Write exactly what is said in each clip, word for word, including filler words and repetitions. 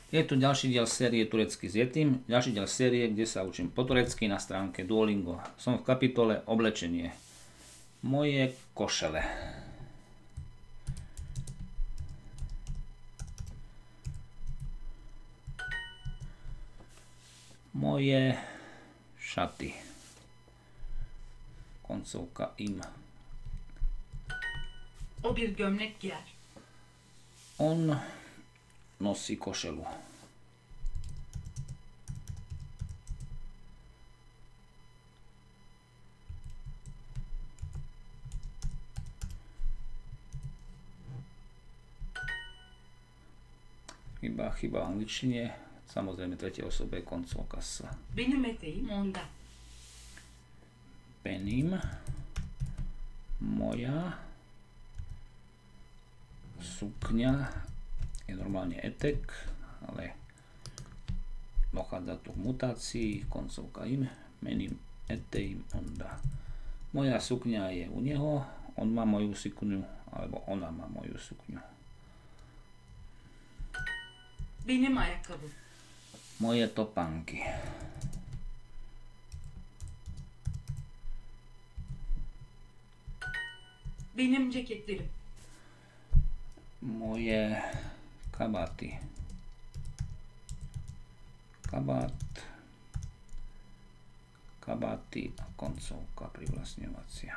Je tu ďalší diel série Turecky s Yetim, ďalší diel série, kde sa učím po turecky na stránke Duolingo. Som v kapitole Oblečenie. Moje košele. Moje šaty. Koncovka im. O bir gömlek giyer. On nosí košelu. Chyba, chyba v angličtine. Samozrejme, tretie osobe je koncovka s. Benim eteğim onda. Benim. Moja sukňa je normálne etek, ale dochádza tu k mutácii, koncovka im, mením eteim onda. Moja sukňa je u neho, on má moju sukňu, alebo ona má moju sukňu. Benim ayakkabım. Moje topánky. Benim ceketlerim. Moje kabáty. Kabát. Kabáty a koncovka privlastňovacia.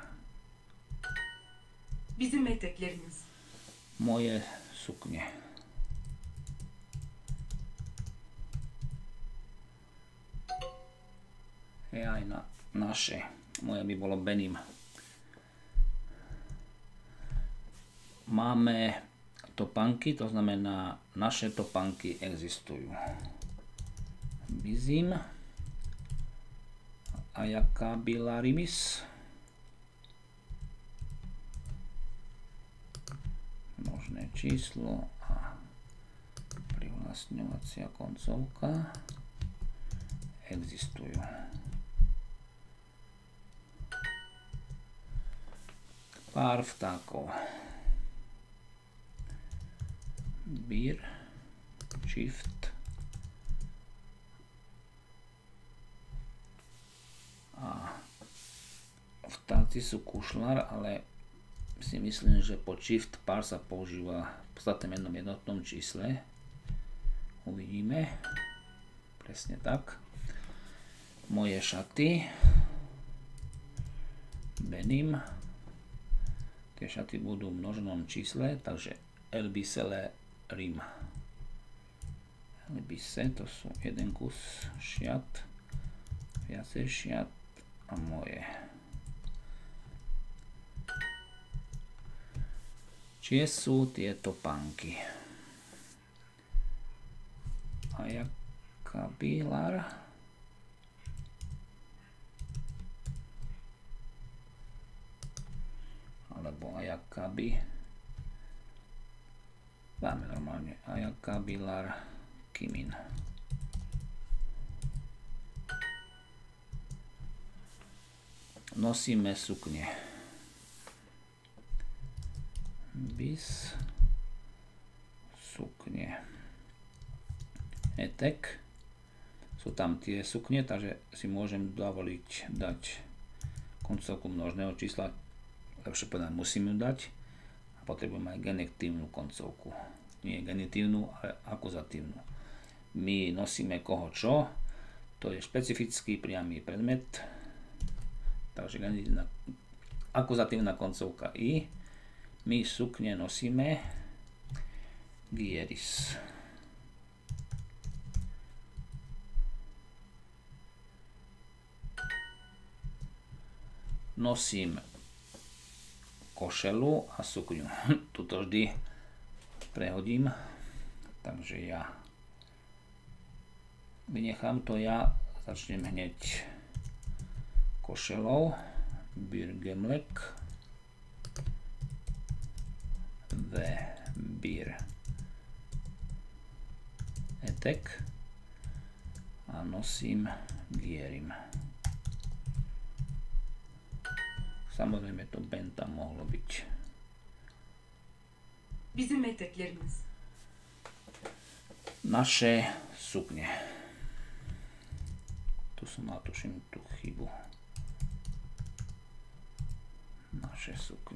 Bizim eteklerimiz. Moje sukne. Je aj na naše. Moje by bolo benim. Máme topánky, to znamená, naše topánky existujú. Bizim. Ayakkabılarımız. Množné číslo a privlastňovacia koncovka existujú. Pár vtákov. Bir, shift a vtáci sú kušľar, ale si myslím, že po shift pár sa používa v podstatnom jednom jednotnom čísle. Uvidíme. Presne tak. Moje šaty. Benim. Tie šaty budú v množnom čísle, takže elbisele rim. Elbise, to sú jeden kus šiat, viacej šiat a moje. Čie sú tieto topánky? Ayakkabılar. Alebo ayakkabı. Dáme normálne ayakkabılar kimin. Nosíme sukne. Bis sukne. Etek. Sú tam tie sukne, takže si môžem dovoliť dať koncovku množného čísla. Lepšie povedať, musím ju dať. A potrebujem aj genitívnu koncovku. Nie genitívnu, ale akuzatívnu. My nosíme koho čo. To je špecifický priamy predmet. Takže akuzatívna koncovka i. My sukne nosíme gieris. Nosím košelu a sukňu. Tuto vždy prehodím. Takže ja vynechám to ja. Začnem hneď košelou. Bir gömlek. Ve bir etek. A nosím gierim. Samozrejme to ben tam mohlo byť. Bizim eteklerimiz. naše sukne. Tu som mal tuším tú chybu. Naše sukne.